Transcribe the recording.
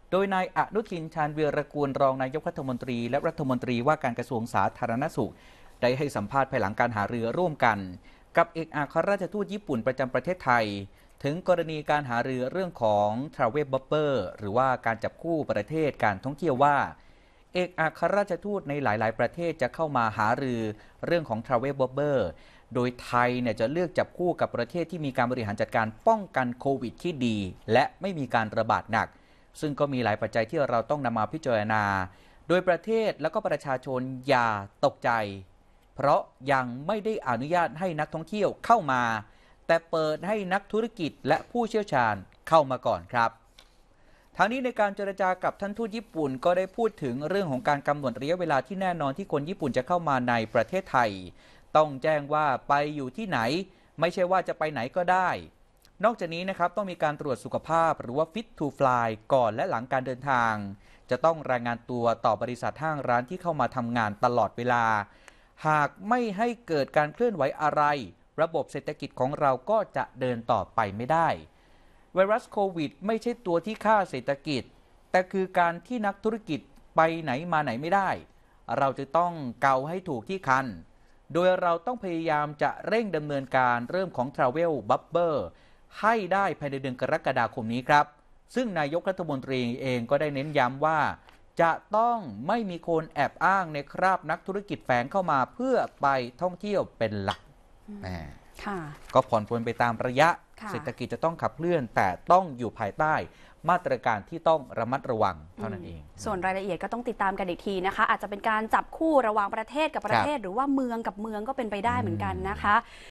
โดยนายอนุทิน ชาญวีรกูลรองนายกรัฐมนตรีและรัฐมนตรีว่าการกระทรวงสาธารณสุขได้ให้สัมภาษณ์ภายหลังการหารือร่วมกันกับเอกอัครราชทูตญี่ปุ่นประจำประเทศไทยถึงกรณีการหารือเรื่องของ Travel Bubble หรือว่าการจับคู่ประเทศการท่องเที่ยวว่าเอกอัครราชทูตในหลายๆประเทศจะเข้ามาหารือเรื่องของ Travel Bubble โดยไทยเนี่ยจะเลือกจับคู่กับประเทศที่มีการบริหารจัดการป้องกันโควิดที่ดีและไม่มีการระบาดหนักซึ่งก็มีหลายปัจจัยที่เราต้องนำมาพิจารณาโดยประเทศและก็ประชาชนอย่าตกใจเพราะยังไม่ได้อนุญาตให้นักท่องเที่ยวเข้ามาแต่เปิดให้นักธุรกิจและผู้เชี่ยวชาญเข้ามาก่อนครับทางนี้ในการเจรจากับท่านทูตญี่ปุ่นก็ได้พูดถึงเรื่องของการกำหนดระยะเวลาที่แน่นอนที่คนญี่ปุ่นจะเข้ามาในประเทศไทยต้องแจ้งว่าไปอยู่ที่ไหนไม่ใช่ว่าจะไปไหนก็ได้นอกจากนี้นะครับต้องมีการตรวจสุขภาพหรือว่า Fit to Fly ก่อนและหลังการเดินทางจะต้องรายงานตัวต่อบริษัทห้างร้านที่เข้ามาทำงานตลอดเวลาหากไม่ให้เกิดการเคลื่อนไหวอะไรระบบเศรษฐกิจของเราก็จะเดินต่อไปไม่ได้ไวรัสโควิดไม่ใช่ตัวที่ฆ่าเศรษฐกิจแต่คือการที่นักธุรกิจไปไหนมาไหนไม่ได้เราจะต้องเกาให้ถูกที่คันโดยเราต้องพยายามจะเร่งดำเนินการเรื่องของ Travel Bubble ให้ได้ภายในเดือนกรกฎาคมนี้ครับซึ่งนายกรัฐมนตรีเองก็ได้เน้นย้ำว่าจะต้องไม่มีคนแอบอ้างในคราบนักธุรกิจแฝงเข้ามาเพื่อไปท่องเที่ยวเป็นหลักก็ผ่อนปลนไปตามระยะเศรษฐกิจจะต้องขับเคลื่อนแต่ต้องอยู่ภายใต้มาตรการที่ต้องระมัดระวังเท่านั้นเองส่วนรายละเอียดก็ต้องติดตามกันอีกทีนะคะอาจจะเป็นการจับคู่ระหว่างประเทศกับประเทศหรือว่าเมืองกับเมืองก็เป็นไปได้เหมือนกันนะคะ